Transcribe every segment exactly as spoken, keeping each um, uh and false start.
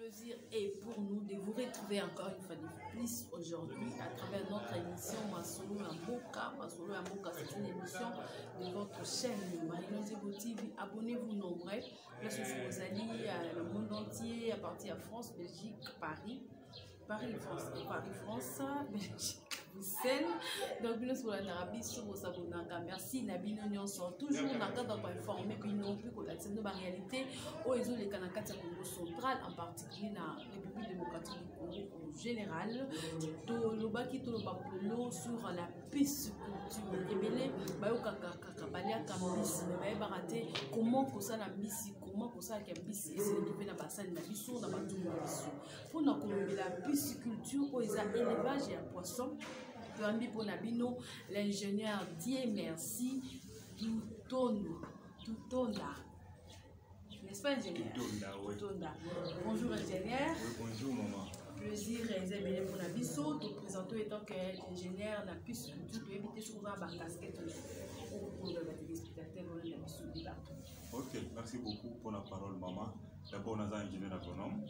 plaisir est pour nous de vous retrouver encore une fois de plus aujourd'hui à travers notre émission Masolo Mboka. Masolo Mboka, c'est une émission de votre chaîne Marino Zebo T V. Abonnez-vous nombreux. Place où vous allez à le monde entier, à partir de France, Belgique, Paris. Paris, France, Paris, France, Belgique. Bruxelles. Donc, nous sommes en Arabie, sur vos abonnés. Merci, Nabino Nyonso. Toujours, on a quand informer, puis non plus que la réalité, où ils ont les Kanakats Congo central, en particulier dans la République démocratique du Congo en général. To lobaki to lobapolo sur la pisciculture. Et bien, bayoka kaka balia kambisi, mais baraté comment que ça la misi, comment que ça la misi, c'est le fait na bassin na biso na batou na biso. Pour na kolombi la pisciculture, où ils ont élevage et poisson. Pour Nabino, l'ingénieur Dieu merci, Toutonda. Toutonda. N'est-ce pas, ingénieur? Toutonda, oui. Toutonda. Bonjour, ingénieur. Oui, bonjour, maman. Plaisir, Zébélé pour Nabiso. Te présenter étant que l'ingénieur n'a plus tu peux éviter souvent ma casquette pour le téléspectateur de Nabiso. Ok, merci beaucoup pour la parole, maman. D'abord, on a un ingénieur agronome.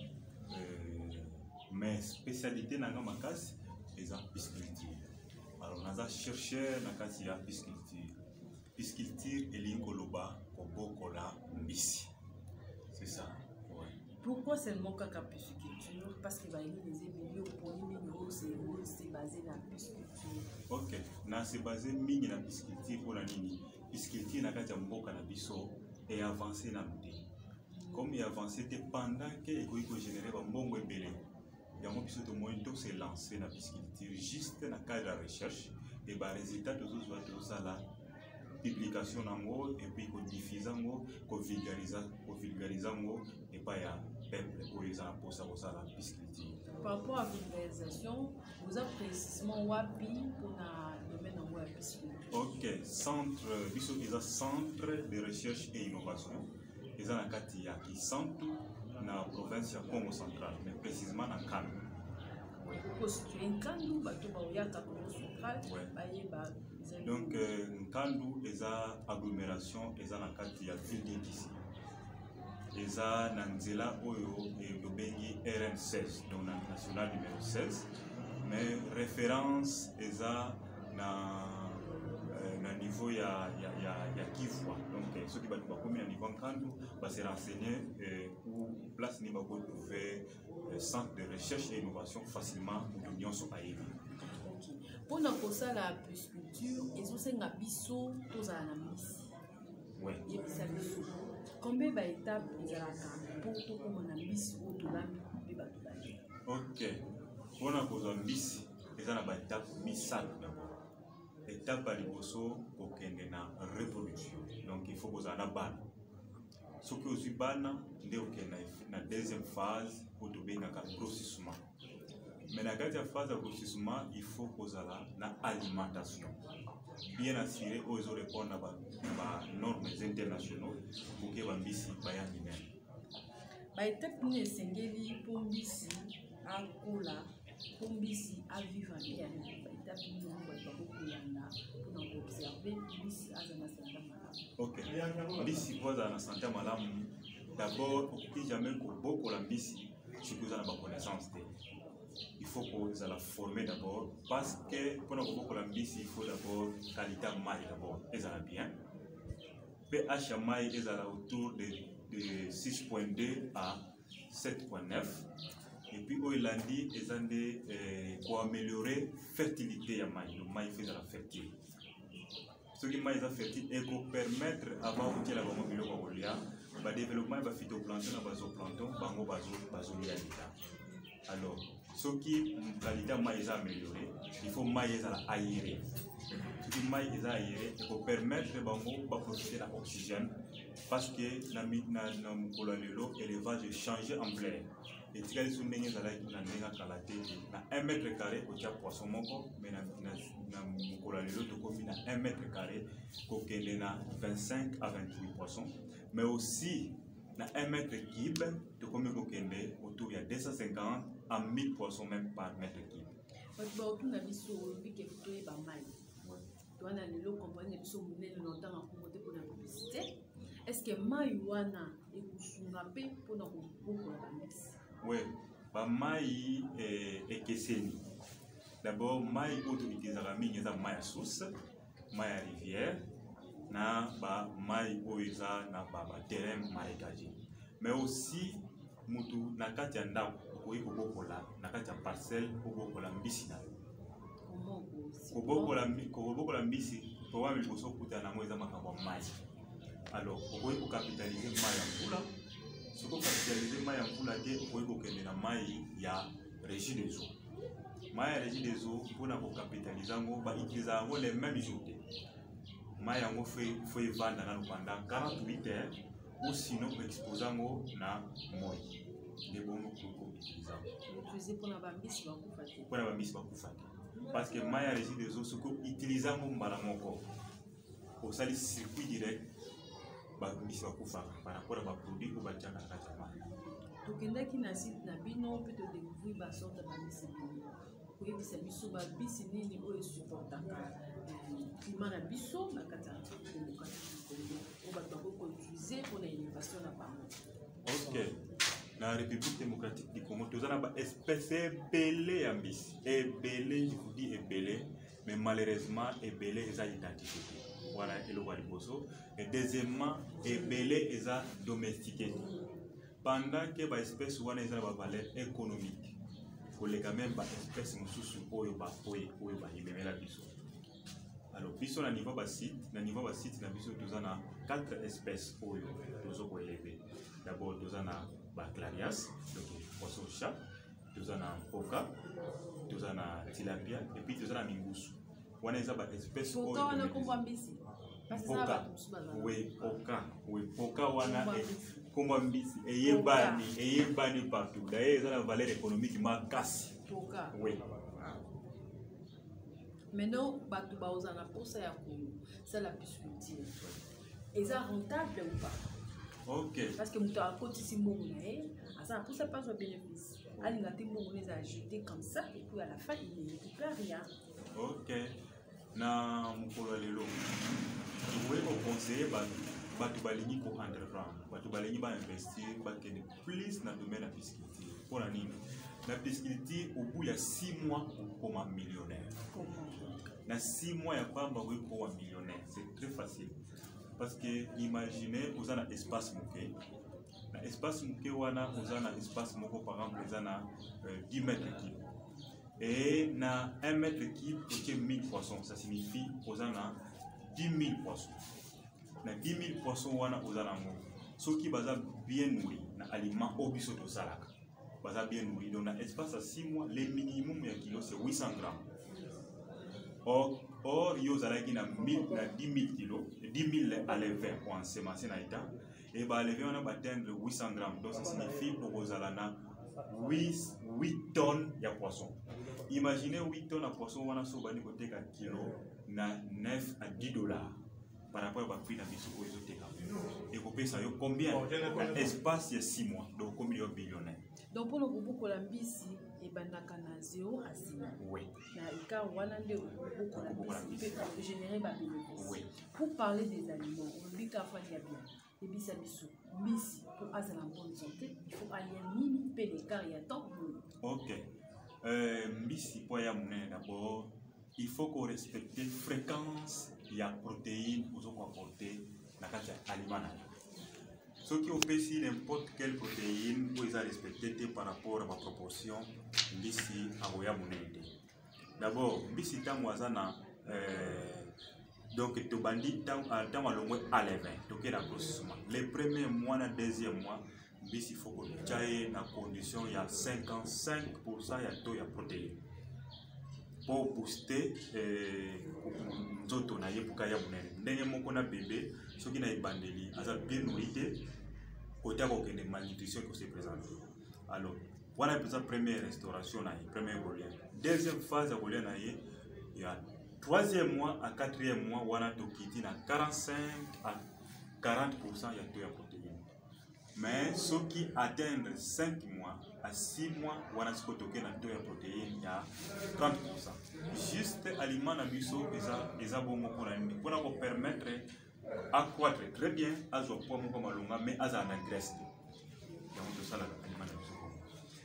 Mais spécialité dans ma casse, c'est la pisciculture. Alors, on a cherché dans la pisciculture. Pisciculture et l'inkoloba, kobokola, mbisi. C'est ça. Ouais. Pourquoi seulement la pisciculture? Parce qu'il va y avoir des événements pour c'est basé dans la pisciculture. Ok, c'est basé sur la pisciculture pour la ligne. Pisciculture n'a pas de biso et avancé dans le pays. Comme il a avancé pendant que l'économie générée un bon ébélé. Il y a un peu de moyen de se lancer dans la pisciculture juste dans le cadre de la recherche et les résultats de tout ça, la publication et puis qu'on diffuse, qu'on vulgarise, qu'on vulgarise et pas il y a peuple où ils ont pour ça la pisciculture. Par rapport à la vulgarisation, vous avez précisément wapi pour le domaine de la pisciculture. Ok, centre, il y a un centre de recherche et innovation. Il y a un Katia qui centre dans la province de Congo central, mais précisément dans Kandu. Donc, Kandu est une agglomération, est une Katia ville d'ici. Il y a un Nzela Oyo et le R N seize, donc le national numéro seize. Mais référence est à na niveau ya ya ya ya Kivwa. Donc ceux qui va pas comme niveau Kandu va se renseigner pour place ni va trouver centre de recherche et innovation facilement pour l'union sur aïe. OK. Pour na kosa la pisciculture, ils ont senga biso tozala na misi. Oui. Yebisa biso. Combien ba étapes ezalaka pour to comme na misi ou to la mi ba to ba. OK. Pour na kosa misi, ezala ba étape misal d'abord. Étape à l'imposo pour qu'il y ait une reproduction. Donc il faut que vous ayez une banne. Ce que vous avez banne, c'est la deuxième phase pour trouver un grossissement. Mais dans la deuxième phase de grossissement, il faut que vous ayez une alimentation. Bien assuré, vous allez répondre à des normes internationales pour que vous ayez une banne. L'étape nous est pour mbisi à cola, pour mbisi à vivre bien. Ok. Mbisi pour la santé malamu. D'abord, pour jamais beaucoup la mbisi, c'est que vous avez la connaissance. Il faut que vous la former d'abord parce que pour beaucoup la mbisi, il faut d'abord qualité maille d'abord. Et ça bien. pH maille est autour de, de six virgule deux à sept virgule neuf. Et puis, au Irlandi, ils ont dit pour améliorer la fertilité de maïs. Le maïs fait de la fertilité. Ce qui est fertile et pour permettre, avant de la le développement de la phytoplancton et de la alors, ce qui la qualité de maïs améliorée, il faut maïs aéré. Ce qui maïs aéré pour permettre de profiter de l'oxygène parce que l'élevage est changé en plein. Et si vous avez un mètre carré, vous avez poisson, mais un mètre carré, vous avez vingt-cinq à vingt-huit poissons. Mais aussi, dans un mètre cube, vous avez autour de deux cent cinquante à mille poissons même par mètre cube. Est-ce que Maïwana est pour la Oui, ba mai ekeseni. D'abord, mai auto utilizaka mingi eza mai ya source, mai ya rivière, na ba mai oiza na ba ba terrain marécagé. Mais aussi mutu na kati ya ndako okoki kobokola na kati ya parcelle kobokola mbisi na yo. Kobokola mbisi towa liboso kuta nango eza makambo ya mai. Alors, okoki kokapitalize mai ya mvula. Soki okapitalize mai ya mvula te okoki kokende na mai ya régie des eaux. Mai ya régie des eaux mpona kokapitalize yango bautiliza yango les mêmes jours te. Mai yango fo evanda nano pendant quarante-huit heures ou sinon expose yango na moi. Nde bongo koko utiliza mpona bambisi bakufa te. Parce que mai ya régie des eaux soki utilize yango mbala moko osali circuit direct bambisi bakufa par rapport à baproduit oyo batiaka na kati ya mai. Tokendaki na site na bino mpe todécouvrir basorte bambisi bino koyebisa biso babisi nini oyo esupportaka climat na biso na kati ya démocratique oyo bato bakoki koutilize mpona innovation na bango. Ok, na République démocratique du Congo toza na baespèce ebele ya mbisi ebele, je vous dis ebele, mais malheureusement ebele eza identifié te. Voilà eloko ya liboso. Et deuxièmement ebele eza domestiqué pendant que baespèce wana eza na bavaleur économique koleka même baespèce mosusu oyo bapoye oyo bayebemela biso. Alors biso na niveau basite na niveau basite na biso toza na quatre espèces oyo tozo koyebe. D'abord toza na baclarias, donc poisson chat, toza na mpoka, toza na tilapia et puis toza na mingusu. Wana eza baespèce oyo poka wana kombo mbisi. Poka, oui, poka, oui, poka wana kombo mbisi eyebani eyebani partout. D'ailleurs eza na valeur économique makasi. Poka. Oui. Maintenant bato baoza na posa ya ko ça la pisciculture. Eza rentable ou pas? Ok. Parce que mutu akotisi mbongo na ye, asa na posa pas son bénéfice. Alinga te mbongo les a jeté comme ça et puis à la fin il ne récupère rien. Ok. Na mukolo lelo. Vous pouvez conseiller bato balingi ko entreprendre, bato balingi ba investir, ba kene plus na domaine la pisciculture. Pour la nini? La pisciculture au bout il y a six mois comme un millionnaire. Dans six mois, il y a pas un millionnaire. C'est très facile. Parce que imaginez, vous avez un espace mouké. Dans l'espace mouké, vous avez un espace mouké, par exemple, vous avez dix mètres cubes. Et dans un mètre cube, vous avez mille poissons. Ça signifie que vous avez dix mille poissons. Dans dix mille poissons, vous avez ceux qui sont bien nourris, dans l'aliment au biseau de salak. Vous avez bien nourris. Donc, dans l'espace à six mois, le minimum de kilos, c'est huit cents grammes. Or, or yo zalaki na dix mille kilos, dix mille à lever pour en semencer na ita, et bah lever on a atteindre huit cents grammes. Donc ça signifie pour aux alana huit tonnes de poisson. Imaginez huit tonnes de poisson, on a sauvé du côté quatre kilos, na neuf à dix dollars par rapport à prix de biso aux autres. Et vous payez ça combien? Espace il y a six mois, donc combien de millionnaires? Donc pour le groupe Colambisi et Banaka na zéro à six mois. Oui. Na ika wana nde groupe Colambisi peut générer ba bénéfice. Oui. Pour parler des aliments, on dit qu'à fois il y a bien. Et bisa biso, misi pour avoir la bonne santé, il faut aller mini pele car il y a tant de. OK. Euh misi pour ya mouné d'abord, il faut qu'on respecte la fréquence il y a protéines pour qu'on apporter na kati aliment. Ce qui opère n'importe quelle protéine pour les respecter par rapport à ma proportion d'ici à Oya Mounende. D'abord, d'ici Tamouazana, donc tu bandis dans le mois à l'éveil, donc la grossissement. Les premiers mois, le deuxième mois, d'ici il faut que tu aies une condition, il y a cinquante-cinq pour cent de protéines. Pour booster nzoto na ye puka ya munene ndenge moko na bébé soki na ebandeli aza bien nourri côté de malnutrition qui se présente. Alors voilà la première restauration na ye première volet. Deuxième phase à volet na ye il y a troisième mois à quatrième mois wana tokiti na quarante-cinq à quarante pour cent ya taux ya protéines. Mais ceux qui atteignent cinq mois à six mois, on a ce que tu as de protéines, il y a trente pour cent. Juste aliment na biso, ils ont bon pour nous permettre d'accroître très bien à ce point comme alunga, mais à la graisse. Donc tout ça l'aliment na biso.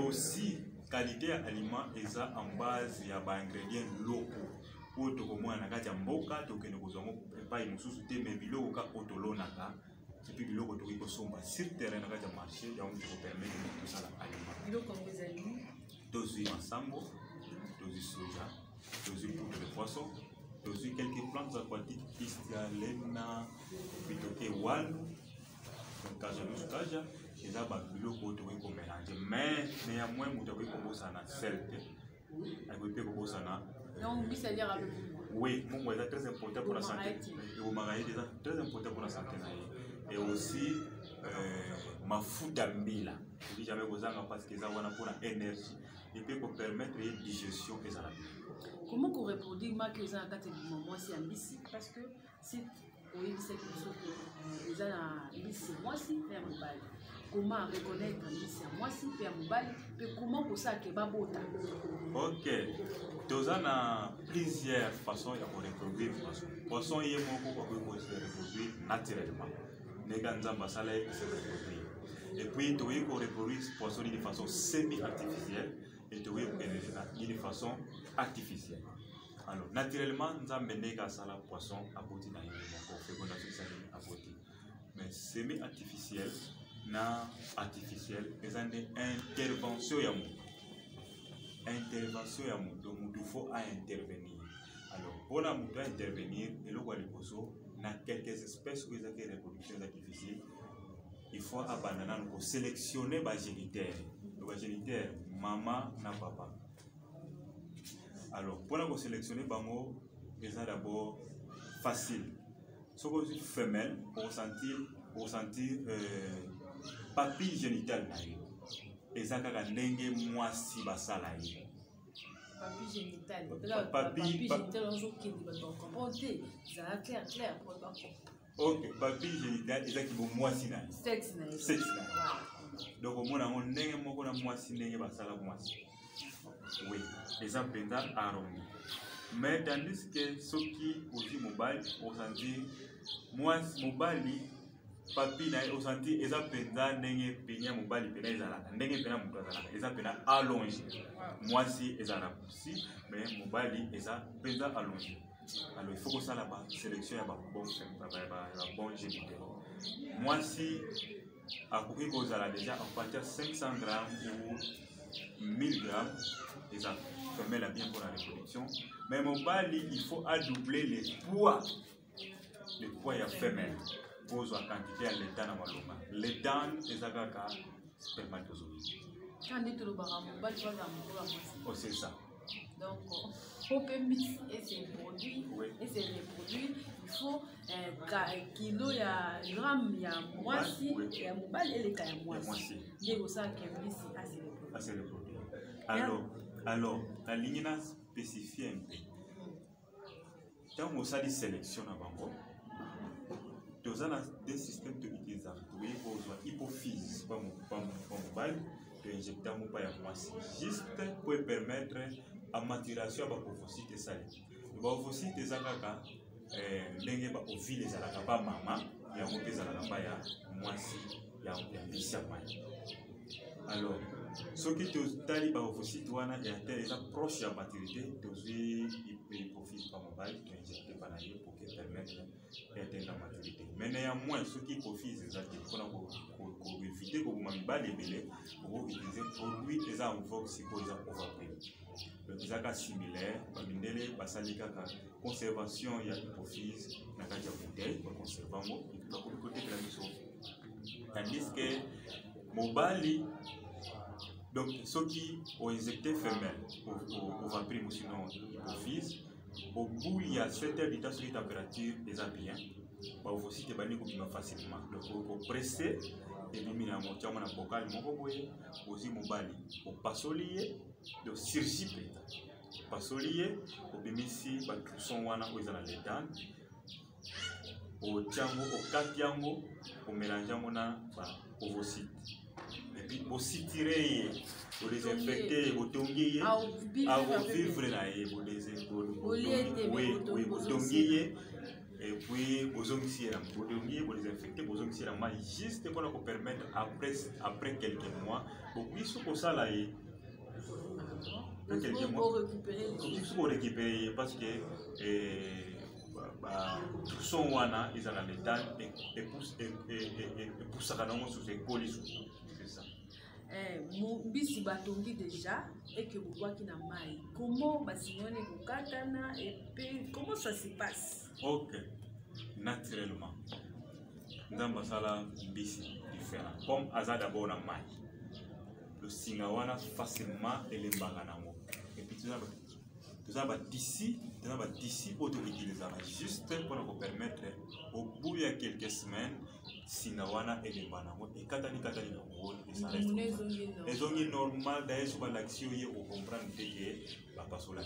aussi qualité d'aliment est en base ya ba ingrédients locaux pour to komona na kati ya mboka to kene kozongo pas mususu te mais biloko ka otolonaka et puis biloko to ko somba sur terrain na kati ya marché ya on peut permettre tout ça l'aliment biloko comme les aliments dozu ensemble dozu soja dozu poudre de poisson dozu quelques plantes aquatiques Istialena bitoke walu donc kaja nous kaja et là ba biloko to ko mélanger mais néanmoins muto ko kombosa na sel te ay ko ko sana donc oui c'est dire avec oui mon est très important pour la santé et au maraï déjà très important pour la santé et aussi euh, mafuta mbila si jamais vous avez parce que ça wana pour la énergie et puis pour permettre une digestion et ça la comment qu'on reproduit ma que ça quand tu moment c'est ambitieux parce que si oui c'est quelque chose que vous avez ambitieux moi si faire mobile comment reconnaître ambitieux moi si faire mobile et comment pour ça que babota ok nous avons plusieurs façons de reproduire poisson est mon pour se reproduire naturellement les grands ambassadeurs se reproduire et puis tu veux qu'on reproduise poisson de façon semi-artificielle et tu veux de façon artificielle. Alors, naturellement, nous avons mené à ça la poisson à côté d'un fécondation à côté. Mais semi-artificiel, na artificiel, ils ont des interventions. Intervention, donc il faut intervenir. Alors, pour la mouton intervenir, et le poisson, dans quelques espèces où ils ont des reproductions artificielles, il faut abandonner pour sélectionner les génitaires. Les génitaires, maman na papa. Alors, pour sélectionner, c'est d'abord facile. Ce que c'est femelle, pour sentir, pour sentir euh, papille génitale. Et ça, c'est un dengue moi si basala. Papille génitale. Papille génitale, on comprend. C'est clair, clair. Ok, papille génitale, c'est ça qui est moi si. Sexe. Sexe. Donc, au moins, on a un moi si dengue basala moi si. Oui, les appendants arrondis. Mais tandis que ceux qui aussi mobile, on sentit, moi mobile, papi na on sentit les appendants n'engé peigné mobile peigné zala, n'engé peigné mobile zala, les appendants allongés. Moi si les arabes aussi, mais mobile les appendants allongés. Alors il faut que ça là-bas sélection ya ba bon ba bon géniteur. Moi si à couper que zala déjà en partir cinq cents grammes ou mille grammes. Les femelles bien pour la reproduction. Mais mon bali, il faut doubler les poids. Les poids de la femelle. Pour la quantité de l'état dans le l'état, c'est ça qui spermatozoïde. Quand on dit que le baram, on va faire oh, c'est ça. Donc, pour permettre et se produire, et se reproduire, il faut un kilo, il y a gramme, il y a moitié, il y a mobile et les cas il y a moitié. Il y a aussi un kilo à se reproduire. Alors, alors, la ligne a spécifié un peu. Quand on a des sélections à Bango, nous avons des systèmes d'utilisation. Oui, pour hypophyse, pas mobile, de injecter mon pas à moi. Juste pour permettre la maturation de la ovocyte salée. La ovocyte salée, l'engrais va ovule les alaka pas maman, il y a un peu des alaka pas ya moi si, il y a un peu de alors. Ce qui est tali par ovocyte wana est proche de la maturité, dosi hypophyse par mobile, qui est injecté par l'air pour permettre d'atteindre la maturité. Mais néanmoins, ce qui hypophyse est pour éviter que vous m'avez pas les bélés, pour utiliser produits des envocs si vous avez overpris. Donc, ils sont similaires, comme basalika conservation ya hypophyse, na kaja bouteille pour conserver mo, et puis pour le côté de la mission. Tandis que mobile donc, ceux qui ont injecté femelle au vapeur ou sinon hypophyse, au bout il y a sept heures d'état sur la température des bien. Bah, vous aussi, vous facilement. Donc, vous pressez et vous mettez en mode bocal, vous aussi mobile. Vous passez lié, donc surgir. Passez lié, vous mettez ici, vous sont wana où ils ont les dents. Au tiango, au katiango, vous mélangez au vosit. Et puis aussi tirer, vous désinfecter, vous tonguer, à vous vivre là, vous désinfecter, oui, oui, vous tonguer, et puis vous avez vous désinfecter, vous avez juste pour vous permettre après après quelques mois, vous puissiez pour ça là quelques mois récupérer pour récupérer parce que son wana ils ont l'état et pousse et pousse ça dans sur ces colis, c'est ça. Eh, mbisi batongi déjà et que vous voyez qu'il y a maï. Comment basimone bukatana et puis comment ça se passe? Ok, naturellement. Dans basala mbisi différent. Comme aza d'abord na maï. Le singawana facilement et les baganamo. Et puis tout ça, tout ça d'ici, tout ça d'ici pour utiliser juste pour nous permettre au bout de quelques semaines. Singawana et les banamo et katani katani na rôle et ça reste les ongi normal d'ailleurs sur l'action au comprendre que la pasola.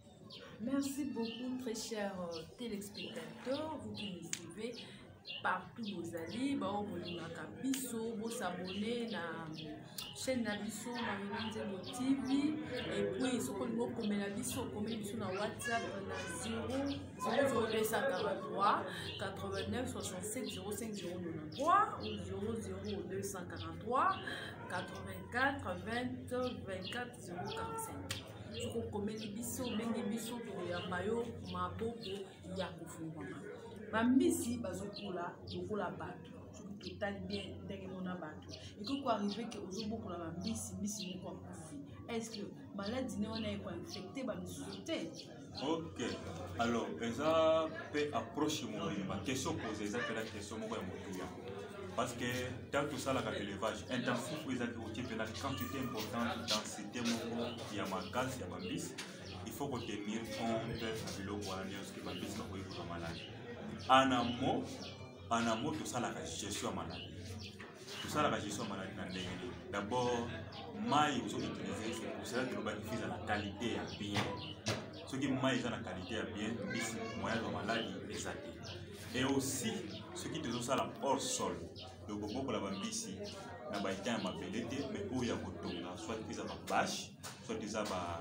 Merci beaucoup très chers téléspectateurs, vous qui nous suivez partout vos alliés, bah on vous biso, vous s'abonner na chaîne na biso Marie-Nzembo T V et puis ce qu'on nous comme la biso comme biso na WhatsApp na zéro zéro deux cent quarante-trois quatre-vingt-neuf soixante-sept zéro cinq zéro neuf-trois ou zéro zéro deux cent quarante-trois quatre-vingt-quatre vingt vingt-quatre zéro quarante-cinq. Ce qu'on comme les biso menge biso to ya mayo maboko ya kufungwa. Bambisi bazokula lokola bato total bien ndenge mona bato et que quoi arriver que ozobokola bambisi mbisi moko akufi est-ce que maladie ne wana eko infecté bamisute? Ok, alors eza peut approche mo ma question posée eza la question moko ya motuya parce que dans tout ça la élevage intensif vous eza ko type na quantité importante densité moko ya makasi ya bambisi il faut retenir compte de biloko wana nyonso ke bambisi bakoyeba maladi. En amont, en amont, tout ça la gestion maladie. Tout ça la gestion maladie dans les d'abord, maïs vous utilisez, c'est pour cela que nous bénéficions de la qualité à bien. Ce qui maïs ont la qualité à bien, c'est moyen de maladie les athées. Et aussi, ce qui te ça la hors sol, le bobo pour la bambisi, n'a pas été un mabelete, mais où il y a beaucoup soit ils ont ma bâche, soit ils ont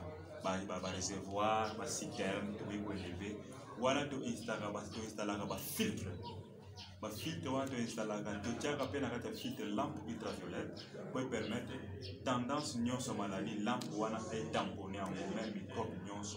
ma réservoir, ma citerne, tout est élevé. Wana to installa ba to installa ba filtre ba filtre wana to installa ga to tiaka pe na kata filtre lampe ultraviolette pour permettre tendance nyonso maladie lampe wana est tamponné en même microbe nyonso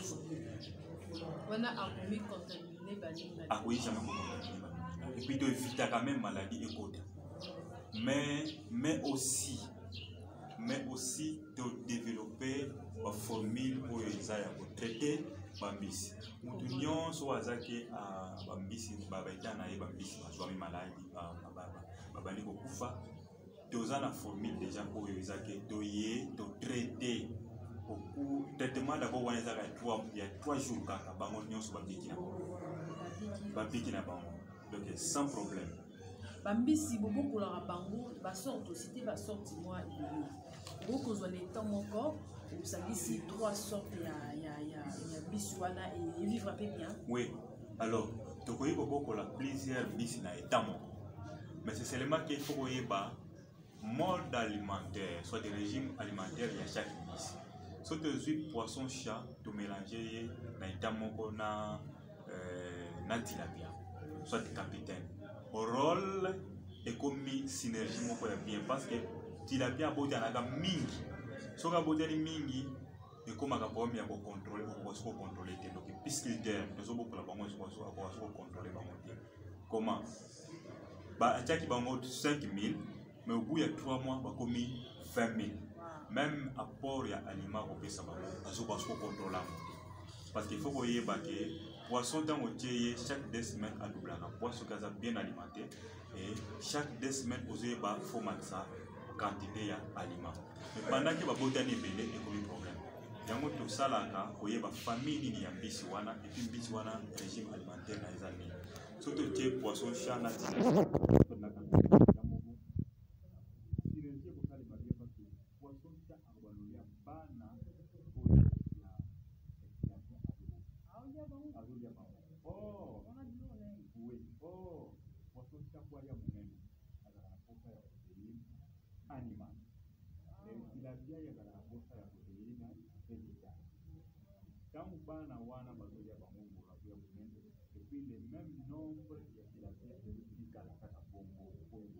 wana akomi contaminé balinga ah oui ça m'a contaminé et puis to éviter quand même maladie et côté mais mais aussi mais aussi de développer une formule pour les aider à traiter bambisi. Mutu nyonso azaki a bambisi babaita na ye bambisi bazwami maladi babandi kokufa toza na formule déjà pour ezaki toye to traiter au traitement d'abord wana ezaka trois il y a trois jours kaka bango nyonso babiki na babiki na bango donc sans problème. Bambisi bobo kola bango ba sorte cité ba sorte moi beaucoup ont les temps encore ou ça ici trois sortes il y a il y a il y a il y a bisouana et vivre bien. Oui. Alors, tu connais beaucoup la plusieurs bis na état mais c'est seulement qu'il faut y ba mode alimentaire soit des régimes alimentaires il y a chaque bis. Soit tu suis poisson chat tu mélanger na état moko na na tilapia soit capitaine. Au rôle et comme synergie moko bien parce que tilapia boti anaka mingi soka boti ali mingi et comme à problème ya ko contrôler ko ko contrôler donc pisciculteur nous avons pour la bango ko ko ko contrôler bango comment ba attaque bango cinq mille mais au bout il y a trois mois ba komi vingt mille même apport ya aliment ko pesa bango azo ko ko contrôler parce qu'il faut que y que poisson dans au chaque deux semaines à double la poisson gaza bien alimenté et chaque deux semaines aux eba faut maxa quantité ya aliment mais pendant que ba botani belé et comme problème yango to salaka koyeba famille ni ya mbisi wana et puis mbisi wana régime alimentaire na ezani surtout que poisson chat na Quand on parle à Wana, il y a pas mon et puis le même nombre de filatures de l'outil à la cata bombo pour le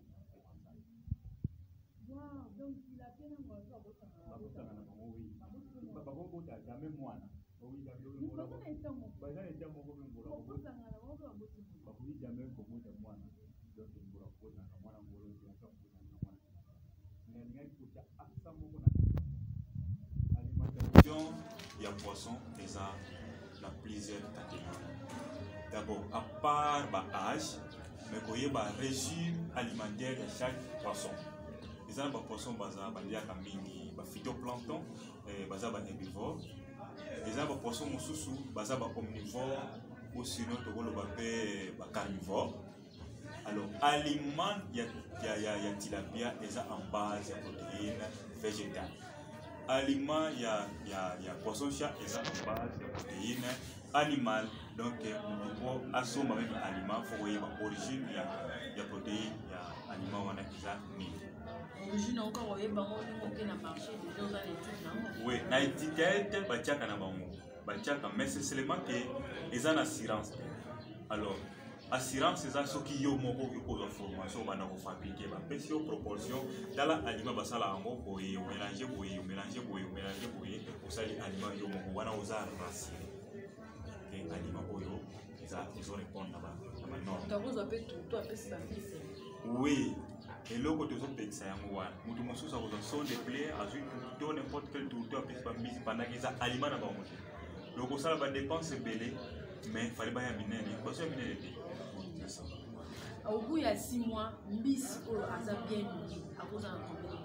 Wow, donc il a bien un mois à votre oui. Papa Bombo, tu as jamais moine. Oui, il a bien un mois. Bah, ça est un moment où on va vous jamais comme de moine. Donc, on va vous un moine, on va vous un moine. Mais il y a une chose à ça, alimentation, il y a poisson, et ça, il y a plusieurs catégories. D'abord, à part l'âge, mais il y a un régime alimentaire de chaque poisson. Les arbres poissons basés sur phytoplancton, basés sur herbivores. Les arbres poissons basés sur omnivores ou sinon carnivores. Alors, aliment, il y a tilapia, et en base de protéines végétales. Aliment, il y a poisson chat, et en base de protéines animales. Donc, on a assommé avec l'aliment, il faut voir l'origine, il y a protéines, il y a aliment, on a qui origine encore oui bango qui na marché déjà dans l'étiquette. Oui, na étiquette batiaka na bango. Batiaka mais c'est seulement que ils ont assurance. Alors, assurance c'est ça ce qui yo moko qui cause formation bana ko fabriquer ba pesi proportion dans l'aliment basala ngo boye mélanger boye mélanger boye mélanger boye pour ça les aliments yo moko wana oza racine. Et aliment boyo ils a ils ont répondre là-bas. Donc vous avez tout tout après ça. Oui. Et là, quand on fait ça, on a son de blé, on a n'importe quel tour, pendant qu'ils ont aliment dans le monde. Donc ça va dépenser belé, mais il fallait pas y amener, parce que c'est ça. Au bout il y a six mois, Miss Olo a bien nourri à cause d'un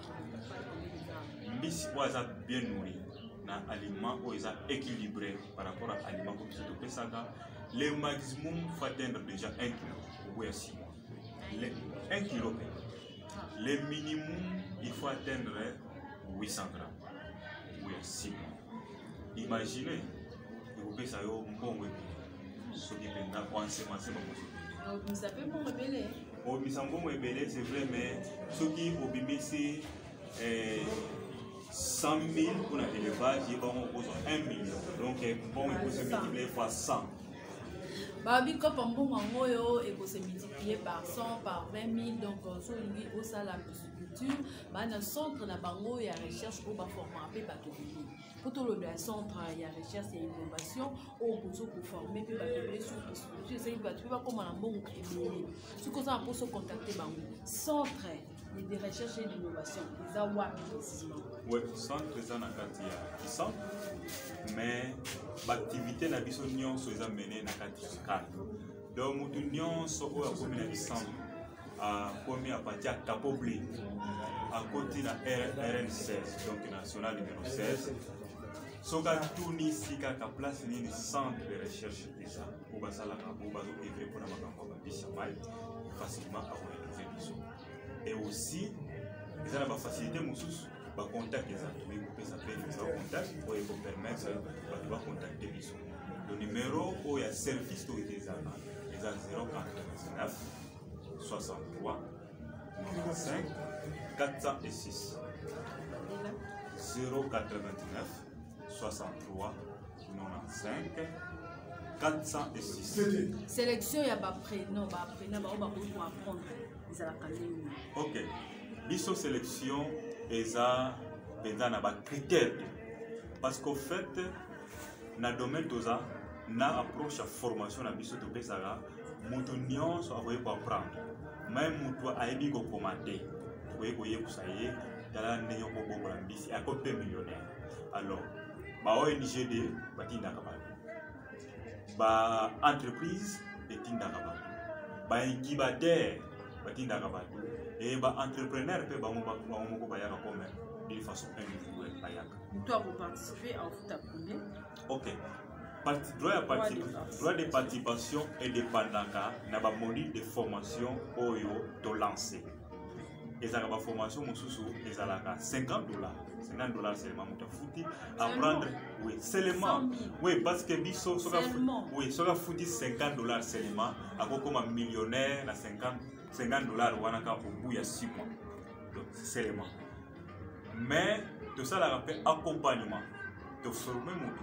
Miss Olo a bien nourri, un aliment où ils ont équilibré par rapport à l'aliment comme c'est au Pesaga. Le maximum faut atteindre déjà un kilo au bout de six mois. un kilo. Le minimum, il faut atteindre huit cents grammes. Oui, six mois. Imaginez, vous pouvez savoir un bon web. Ce qui est maintenant, on sait pas possible. Ça peut bon rebeller. Oh, mais ça bon rebeller, c'est vrai, mais ce qui est au bébé, c'est cent mille pour l'élevage, il va avoir un million. Donc, bon, il faut se multiplier par cent. Babi comme un bon mango et pour se multiplier par cent, par vingt mille, donc sur une au salle la pisciculture, bah dans le centre la bango il y a recherche pour ba former un peu bateau bébé. Pour tout le centre il y a recherche et innovation au pour pour former puis bateau bébé sur pisciculture, c'est une bateau pas comme un bon et ce qu'on a pour se contacter bango. Centre de recherche et d'innovation, les awa précisément. Oui, centre ça na kati ya centre. Mais l'activité na biso nyonso eza menée na kati ya cadre. Donc mutu nyonso oyo akomi na licence akomi apati ya Capoblé akoti na R N seize, donc national numéro seize. Soka tuni sika ka place nini centre de recherche eza po basalaka po bazo œuvrer mpona makambo ya babisa mai facilement akoretrouver biso. Et aussi eza na bafacilité mosusu contact les autres, vous s'appeler le contact pour vous permettre de contacter les autres. Le numéro où il y a service de des agents, les zéro quatre-vingt-neuf soixante-trois quatre-vingt-cinq quatre cent six. zéro quatre-vingt-neuf soixante-trois quatre-vingt-cinq quatre cent six. Sélection, il y a pas prénom, pas prénom, on va apprendre. Ok. Biso sélection. Et ça, dans les critères. Parce qu'au fait, dans le domaine de ça, na approche à formation, na biso de Pesaga, mutu nyonso avoye ko apprendre. Même mutu aibi ko commander. Vous voyez que ça y est, dans la néo ko bo la bisi à côté millionnaire. Alors, ba O N G D batinda kabatu. Ba entreprise batinda kabatu. Ba incubateur batinda kabatu. Et bah entrepreneur peut bah on va on va bayaka comme d'une façon individuelle bayaka. Toi vous participez en foot à combien? Ok. Parti droit de participation, droit de participation est dépendant na ba module de formation oyo to lancer. Et ça la formation mosusu ezalaka cinquante dollars. cinquante dollars seulement muta fouti apprendre oui seulement oui parce que biso soka oui soka fouti cinquante dollars seulement akoko comme millionnaire na cinquante dollars wanaka au bout de six mois. Donc c'est seulement. Mais tout ça la rappelle accompagnement. De former mon tour,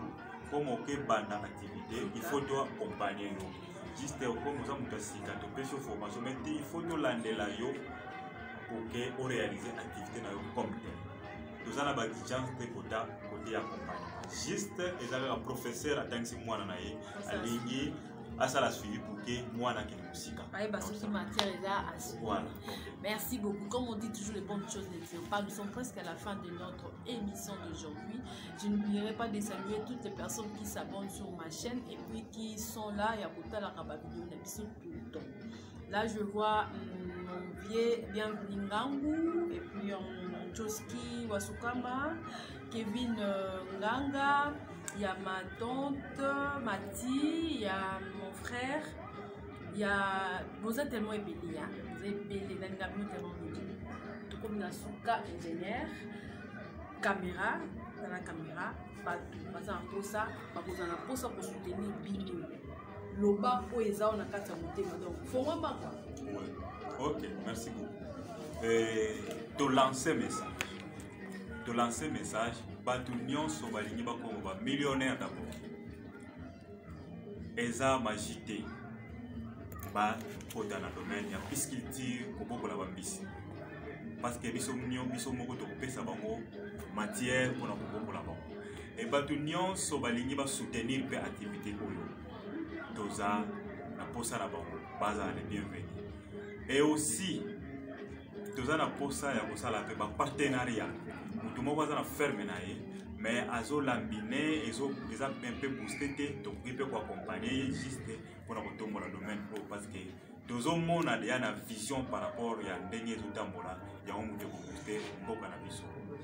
comme ok banda activité il faut toi accompagner yo juste comme ça muta sika to pesa formation mais il faut to landela yo pour que on réaliser activité na yo comme tel nous avons ba chance de côté côté accompagnement juste et un professeur atangi mwana na ye alingi asala suivi pour que mwana ki musika aye ba souci matière là voilà. Merci beaucoup. Comme on dit toujours, les bonnes choses ne tirent pas. Nous sommes presque à la fin de notre émission d'aujourd'hui. Je n'oublierai pas de saluer toutes les personnes qui s'abonnent sur ma chaîne et puis qui sont là. Il y a beaucoup de la vidéo tout le temps. Là, je vois hum, mon vieux bienvenu Ngangu et puis hum, Joski Wasukama, Kevin euh, Nganga, il y a ma tante Mati, il y a mon frère. Il y a, vous êtes tellement ébélé, vous êtes ébélé, vous êtes tellement ébélé. Tout comme la souka ingénieur, caméra, dans la caméra, pas tout. Parce que ça, parce que ça pour soutenir Bino. Loba ou Eza, on a quatre montées, donc faut vraiment quoi. Ok, merci beaucoup. Et te lancer message, te lancer message, Batunion Sobalini Bakoba, millionnaire d'abord. Eza Magité. Ba dans le domaine ya pisculture ko la bambisi parce que biso mnyo biso moko to pesa bango matière pour na ko la bango et batu nyonso balingi ba soutenir pe activité oyo toza na posa la bango baza les bienvenus et aussi toza na posa ya kosala pe ba partenariat mutu moko aza na ferme na ye mais azo lambiner ezo eza un peu boosté te to peut ko accompagner juste pour na kotombo la domaine parce que tozo mona déjà na vision par rapport ya ndenge ezotambola ya mutu ko booster mboka na biso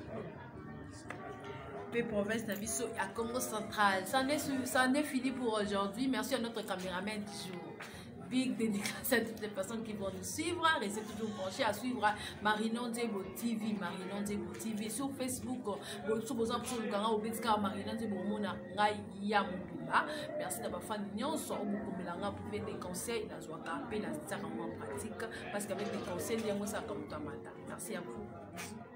P province na biso à Congo central. Ça n'est ça n'est fini pour aujourd'hui. Merci à notre caméraman du jour. Big dédicace à toutes les personnes qui vont nous suivre. Restez toujours branchés à suivre Marinon Debo T V, Marinon Debo T V sur Facebook. Sur besoin pour le canal au Bétka Marinon Debo Mona Ngai Yamukuma. Merci d'avoir fait une soit au beaucoup melanga pour faire des conseils dans un capé la en pratique parce qu'avec des conseils il y a ça comme tamata. Merci à vous.